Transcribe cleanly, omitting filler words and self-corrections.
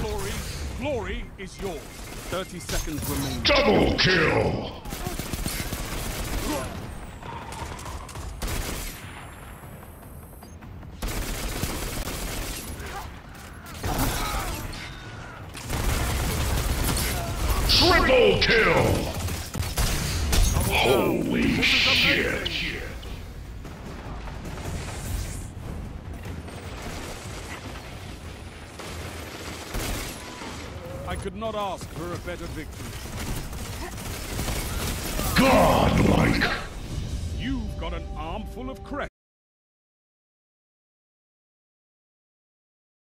glory. Glory is yours. 30 seconds remaining. Double kill! Triple kill! Holy shit! I could not ask for a better victory. Godlike! You've got an armful of credit.